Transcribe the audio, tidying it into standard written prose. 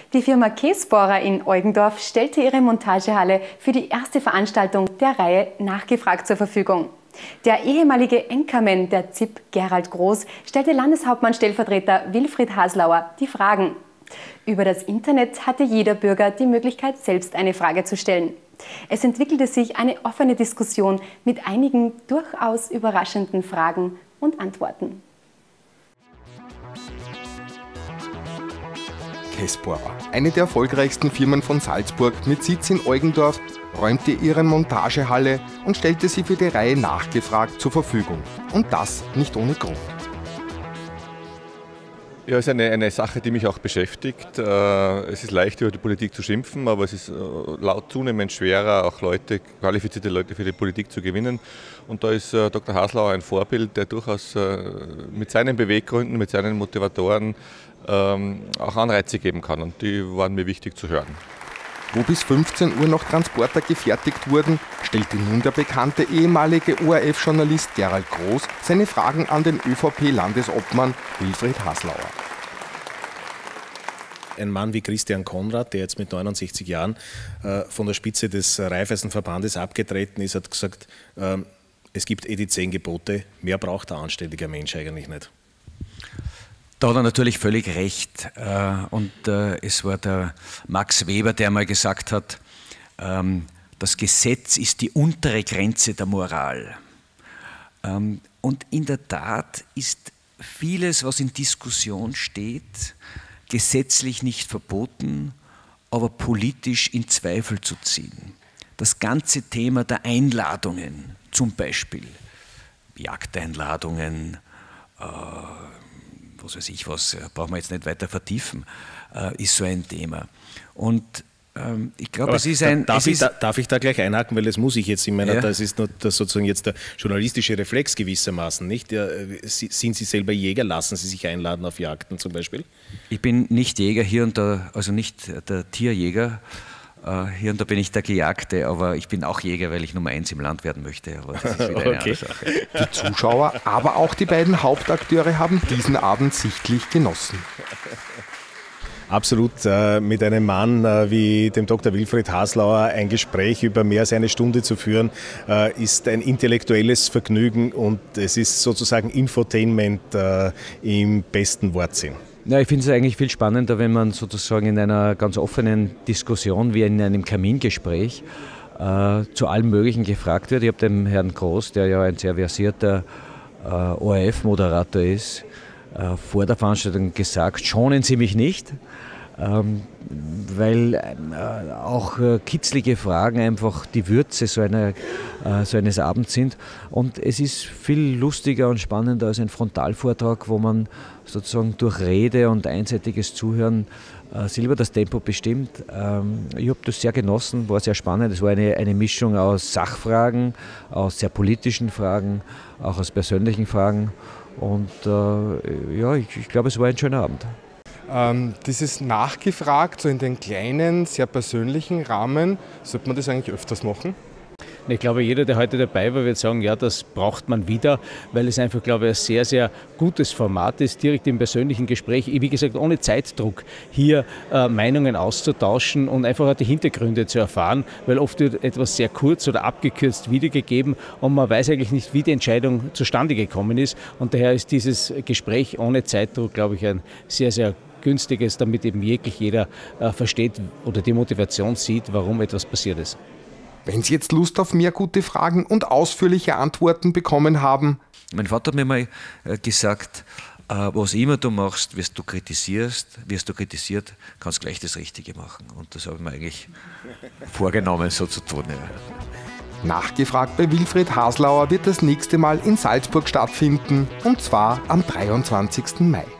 Die Firma Käsbohrer in Eugendorf stellte ihre Montagehalle für die erste Veranstaltung der Reihe Nachgefragt zur Verfügung. Der ehemalige Anchorman der ZIP, Gerald Groß, stellte Landeshauptmann-Stellvertreter Wilfried Haslauer die Fragen. Über das Internet hatte jeder Bürger die Möglichkeit, selbst eine Frage zu stellen. Es entwickelte sich eine offene Diskussion mit einigen durchaus überraschenden Fragen und Antworten. Käsbohrer, eine der erfolgreichsten Firmen von Salzburg mit Sitz in Eugendorf, räumte ihre Montagehalle und stellte sie für die Reihe Nachgefragt zur Verfügung. Und das nicht ohne Grund. Ja, es ist eine Sache, die mich auch beschäftigt. Es ist leicht, über die Politik zu schimpfen, aber es ist zunehmend schwerer, auch qualifizierte Leute für die Politik zu gewinnen. Und da ist Dr. Haslauer ein Vorbild, der durchaus mit seinen Beweggründen, mit seinen Motivatoren auch Anreize geben kann. Und die waren mir wichtig zu hören. Wo bis 15 Uhr noch Transporter gefertigt wurden, stellte nun der bekannte ehemalige ORF-Journalist Gerald Groß seine Fragen an den ÖVP-Landesobmann Wilfried Haslauer. Ein Mann wie Christian Konrad, der jetzt mit 69 Jahren von der Spitze des Raiffeisenverbandes abgetreten ist, hat gesagt, es gibt die 10 Gebote, mehr braucht ein anständiger Mensch eigentlich nicht. Da hat er natürlich völlig recht. Es war der Max Weber, der mal gesagt hat, das Gesetz ist die untere Grenze der Moral. Und in der Tat ist vieles, was in Diskussion steht, gesetzlich nicht verboten, aber politisch in Zweifel zu ziehen. Das ganze Thema der Einladungen, zum Beispiel Jagdeinladungen, was weiß ich was, brauchen wir jetzt nicht weiter vertiefen, ist so ein Thema. Und ich glaube, es ist ein... Darf ich da gleich einhaken, weil das muss ich jetzt, ich meine, ja. Das ist nur das sozusagen jetzt der journalistische Reflex gewissermaßen, nicht? Sind Sie selber Jäger, lassen Sie sich einladen auf Jagden zum Beispiel? Ich bin nicht Jäger hier und da, also nicht der Tierjäger, hier und da bin ich der Gejagte, aber ich bin auch Jäger, weil ich Nummer 1 im Land werden möchte. Aber das ist wieder eine andere Sache. Die Zuschauer, aber auch die beiden Hauptakteure haben diesen Abend sichtlich genossen. Absolut, mit einem Mann wie dem Dr. Wilfried Haslauer ein Gespräch über mehr als eine Stunde zu führen, ist ein intellektuelles Vergnügen und es ist sozusagen Infotainment im besten Wortsinn. Ja, ich finde es eigentlich viel spannender, wenn man sozusagen in einer ganz offenen Diskussion wie in einem Kamingespräch zu allem Möglichen gefragt wird. Ich habe dem Herrn Groß, der ja ein sehr versierter ORF-Moderator ist, vor der Veranstaltung gesagt, schonen Sie mich nicht, weil auch kitzlige Fragen einfach die Würze so eines Abends sind. Und es ist viel lustiger und spannender als ein Frontalvortrag, wo man sozusagen durch Rede und einseitiges Zuhören selber das Tempo bestimmt. Ich habe das sehr genossen, war sehr spannend. Es war eine Mischung aus Sachfragen, aus sehr politischen Fragen, auch aus persönlichen Fragen. Und ja, ich glaube, es war ein schöner Abend. Dieses Nachgefragt, so in den kleinen, sehr persönlichen Rahmen, sollte man das eigentlich öfters machen? Ich glaube, jeder, der heute dabei war, wird sagen, ja, das braucht man wieder, weil es einfach, glaube ich, ein sehr, sehr gutes Format ist, direkt im persönlichen Gespräch, wie gesagt, ohne Zeitdruck, hier Meinungen auszutauschen und einfach auch die Hintergründe zu erfahren, weil oft wird etwas sehr kurz oder abgekürzt wiedergegeben und man weiß eigentlich nicht, wie die Entscheidung zustande gekommen ist. Und daher ist dieses Gespräch ohne Zeitdruck, glaube ich, ein sehr, sehr günstiges, damit eben wirklich jeder versteht oder die Motivation sieht, warum etwas passiert ist. Wenn Sie jetzt Lust auf mehr gute Fragen und ausführliche Antworten bekommen haben. Mein Vater hat mir mal gesagt, was immer du machst, wirst du kritisiert, kannst du gleich das Richtige machen. Und das habe ich mir eigentlich vorgenommen, so zu tun. Ja. Nachgefragt bei Wilfried Haslauer wird das nächste Mal in Salzburg stattfinden, und zwar am 23. Mai.